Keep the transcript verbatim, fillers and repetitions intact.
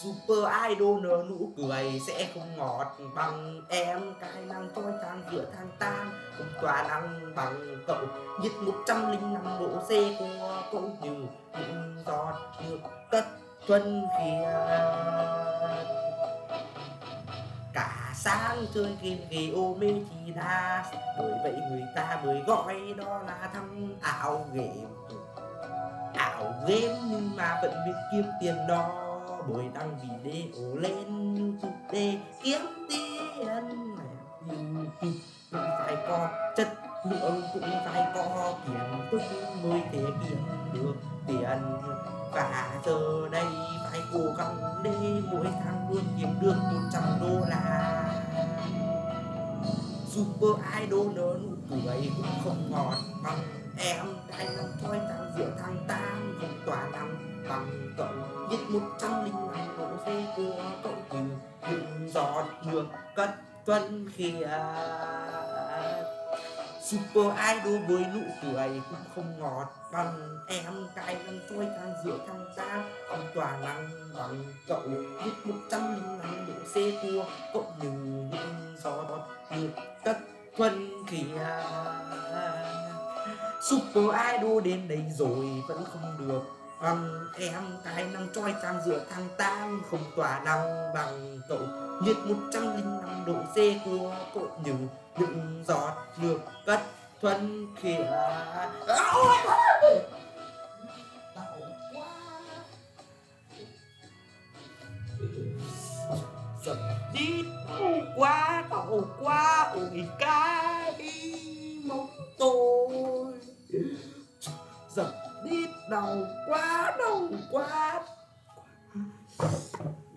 Super idol nở nụ cười sẽ không ngọt bằng em, cái năng trôi than giữa tháng tam không tỏa nắng bằng cậu, nhiệt một trăm linh năm độ C của cậu như những giọt nước cất thuần khiết. Cả sáng chơi game ghê ô mê thì đa, bởi vậy người ta mới gọi đó là thằng ảo game. Ảo game nhưng mà vẫn biết kiếm tiền đó, bởi đăng video lên YouTube để kiếm tiền. YouTube cũng phải có chất lượng, cũng phải có kiến thức mới thể kiếm được tiền. Và giờ đây phải cố gắng để mỗi tháng luôn kiếm được một trăm đô la. Super idol nở nụ cười cũng không ngọt bằng em, cái năm thoi tháng giữa tháng tám không tỏa nắng bằng cậu, nhiệt một trăm linh năm độ C của cậu như những giọt nước cất thuần khiết. Super idol với nụ cười cũng không ngọt bằng em, cái năm thoi tháng giữa tháng tám không tỏa nắng bằng cậu, nhiệt một trăm linh năm độ C của cậu như những giọt nước cất thuần khiết. Super idol đến đây rồi vẫn không được bằng em, cái năm choi trang giữa tháng tám không tỏa nắng bằng cậu, nhiệt một trăm linh năm độ C của cậu như những giọt nước cất thuần khiết. Giật đi đau quá, đau quá, ôi cái mong tôi. Giật đi đau quá, đau quá.